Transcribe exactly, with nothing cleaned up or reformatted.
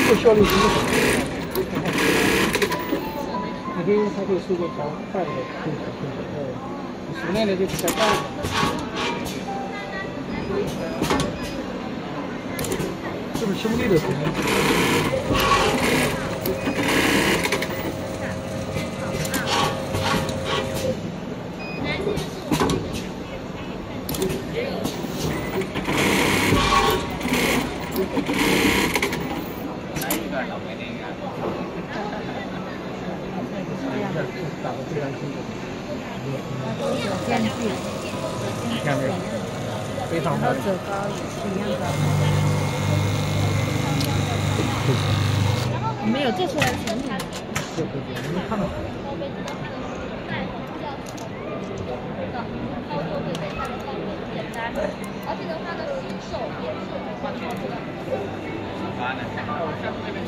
个效率其实很高。你可以用它这个速度调快的，可以调快的。呃，熟练的就比较快。是不是兄弟的声音？ 打的非常清楚， 间距， 你看没有？非常好。 然后走高也是一样的。我们有做出来的成品。 对对对，你们看到。而且的话呢，新手也是完全不能。